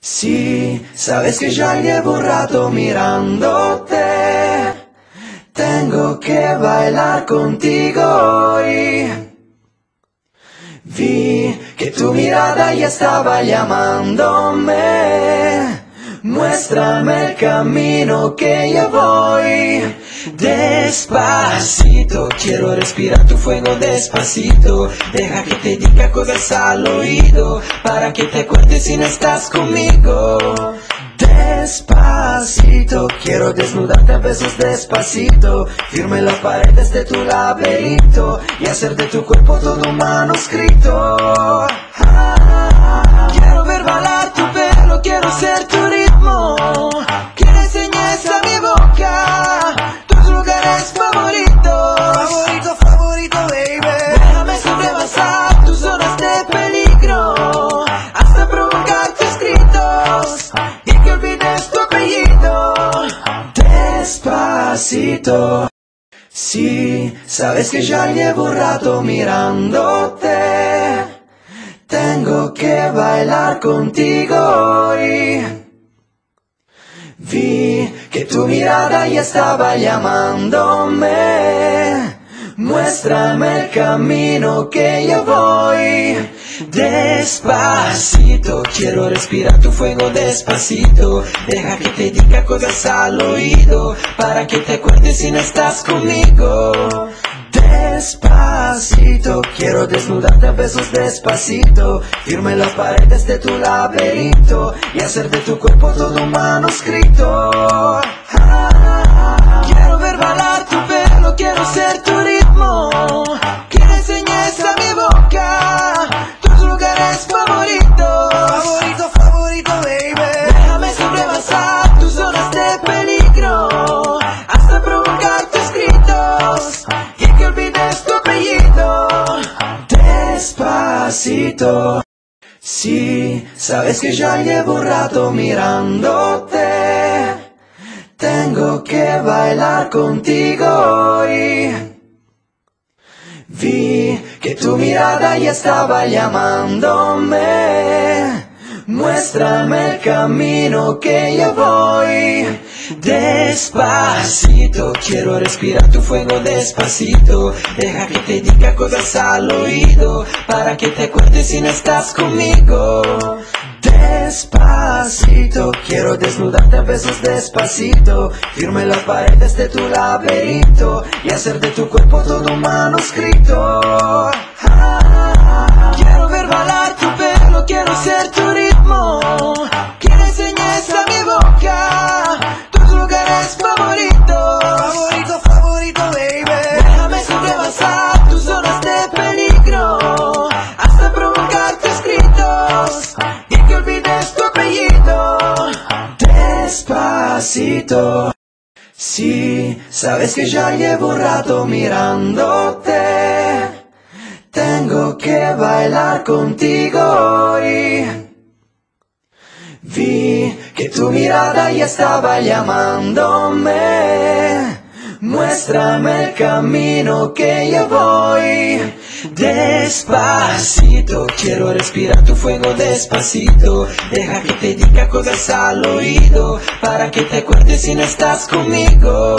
Sí, sabes que ya llevo un rato mirándote. Tengo que bailar contigo hoy. Vi que tu mirada ya estaba llamándome. Muéstrame el camino que ya voy. Despacito, quiero respirar tu fuego despacito. Deja que te diga cosas al oído, para que te acuerdes si no estás conmigo. Despacito, quiero desnudarte a besos despacito. Firme las paredes de tu laberinto y hacer de tu cuerpo todo un manuscrito. Quiero ver bailar tu pelo, quiero ser tu ritmo. Quiero enseñes a mi boca tus lugares favoritos. Favorito, baby. Déjame sobrepasar tus zonas de peligro, hasta provocar tus gritos y que olvides tu apellido. Despacito. Sí, sabes que ya llevo un rato mirándote. Tengo que bailar contigo hoy. Vi que tu mirada ya estaba llamándome. Muéstrame el camino que ya voy. Despacito, quiero respirar tu fuego despacito. Deja que te diga cosas al oído, para que te acuerdes si no estás conmigo. Despacito, quiero desnudarte a besos despacito. Firme las paredes de tu laberinto y hacer de tu cuerpo todo un manuscrito. Quiero ver bailar tu pelo, quiero ser tu ritmo. Quiero enseñes a mi boca tus lugares favoritos. Favorito, baby. Déjame sobrepasar tus zonas de peligro, hasta provocar tus gritos y que olvides tu apellido. Despacito. Sí, sabes que ya llevo un rato mirándote. Tengo que bailar contigo hoy. Vi que tu mirada ya estaba llamándome. Muéstrame el camino que ya voy. Despacito, quiero respirar tu fuego despacito. Deja que te diga cosas al oído, para que te acuerdes si no estás conmigo. Despacito, quiero desnudarte a besos despacito. Firme las paredes de tu laberinto y hacer de tu cuerpo todo un manuscrito. Quiero ver bailar tu pelo, quiero ser tu ritmo. Quiero enseñes a mi boca tus lugares favoritos. Favorito, baby. Déjame sobrepasar tus zonas de peligro, hasta provocar tus gritos y que olvides tu apellido. Despacito. Sí, sabes que ya llevo un rato mirándote. Tengo que bailar contigo hoy. Vi que tu mirada ya estaba llamándome. Muéstrame el camino que ya voy. Despacito, quiero respirar tu fuego despacito. Deja que te diga cosas al oído, para que te acuerdes si no estás conmigo.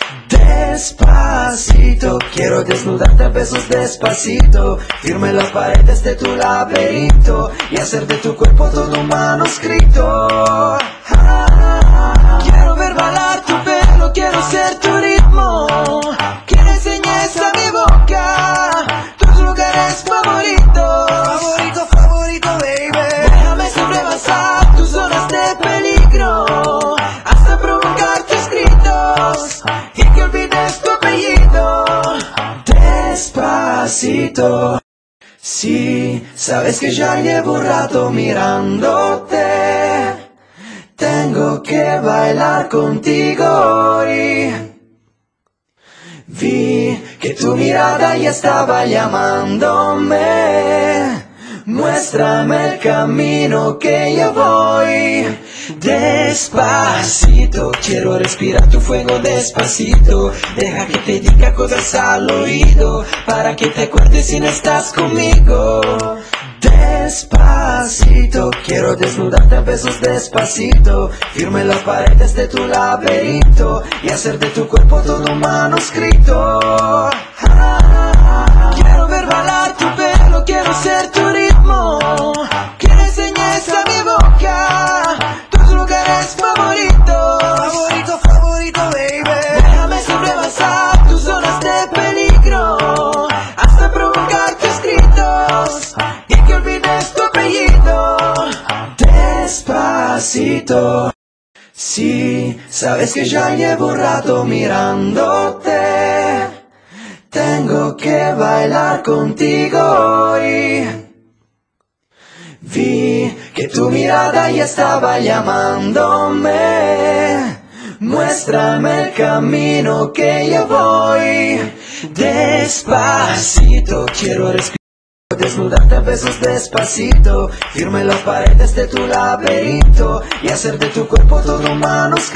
Despacito, quiero desnudarte a besos despacito. Firme las paredes de tu laberinto y hacer de tu cuerpo todo un manuscrito. Quiero ver bailar tu pelo, quiero ser tu ritmo. Quiero enseñes a mi boca tus lugares favoritos. Favorito, baby. Déjame sobrepasar tus zonas de peligro, hasta provocar tus gritos y que olvides tu apellido. Despacito. Sí, sabes que ya llevo un rato mirándote. Tengo que bailar contigo hoy. Vi que tu mirada ya estaba llamándome. Muéstrame el camino que ya voy. Despacito, quiero respirar tu fuego despacito. Deja que te diga cosas al oído, para que te acuerdes si no estás conmigo. Despacito, quiero desnudarte a besos despacito, firme las paredes de tu laberinto y hacer de tu cuerpo todo un manuscrito. Quiero ver bailar tu pelo, quiero ser tu ritmo, quiero enseñarse a mi boca tus lugares favoritos. Favorito, favorito, baby. Déjame sobrepasar tus zonas de peligro hasta provocar tus gritos y que olvides tu apellido. Despacito. Sí, sabes que ya llevo un rato mirándote. Tengo que bailar contigo hoy. Vi que tu mirada ya estaba llamándome. Muéstrame el camino que yo voy. Despacito, quiero respirar. Desnudarte a besos despacito, firme las paredes de tu laberinto y hacer de tu cuerpo todo un manuscrito.